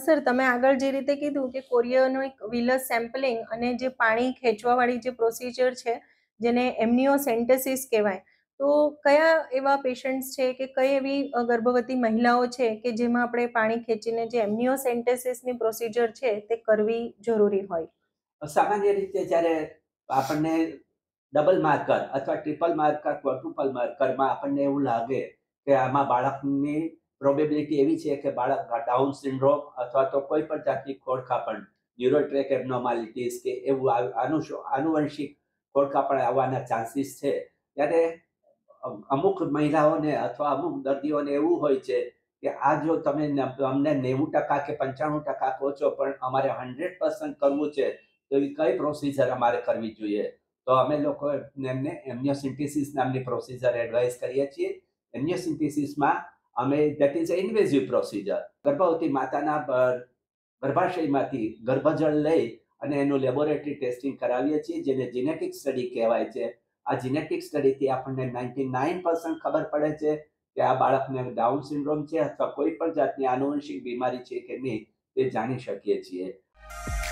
Sir, તમે આગળ જે રીતે કીધું કે કોરિયોનિક વિલસ સેમ્પલિંગ અને જે પાણી ખેંચવાવાળી જે પ્રોસિજર છે જેને એમનિયોસેન્ટેસિસ કહેવાય, તો કયા એવા પેશન્ટ્સ છે કે કઈ એવી ગર્ભવતી મહિલાઓ છે કે જેમાં આપણે પાણી ખેંચીને જે એમનિયોસેન્ટેસિસની પ્રોસિજર છે તે કરવી જરૂરી હોય? સામાન્ય રીતે જ્યારે આપણને ડબલ માર્કર અથવા ટ્રિપલ માર્કર ક્વોડ્રુપલ માર્કરમાં આપણને એવું લાગે કે આમાં બાળકની પ્રોબેબિલિટી એવી છે કે બાળક ડાઉન સિન્ડ્રોમ અથવા તો કોઈ પણ જાતની ખોડખાપણ, ન્યુરોટ્રેક એબનોર્માલિટીઝ કે એવું આનુવંશિક ખોડખાપણ આવવાના ચાન્સીસ છે, ત્યારે અમુક મહિલાઓને અથવા અમુક દર્દીઓને એવું હોય છે કે આ જો તમે અમને 90% કે 95% કહો છો પણ અમારે 100% કરવું છે, તો એવી કઈ પ્રોસિજર અમારે કરવી જોઈએ? તો અમે લોકો એમને એમનિયોસેન્ટેસિસ નામની પ્રોસિજર એડવાઇસ કરીએ છીએ. એમનિયોસેન્ટેસિસમાં અમે ધેટ ઇઝ ઇન્વેઝિવ પ્રોસિજર, ગર્ભવતી માતાના ગર્ભાશયમાંથી ગર્ભજળ લઈ અને એનું લેબોરેટરી ટેસ્ટિંગ કરાવીએ છીએ, જેને જીનેટિક સ્ટડી કહેવાય છે. આ જીનેટિક સ્ટડીથી આપણને 99% ખબર પડે છે કે આ બાળકને ડાઉન સિન્ડ્રોમ છે અથવા કોઈ પણ જાતની આનુવંશિક બીમારી છે કે નહીં, તે જાણી શકીએ છીએ.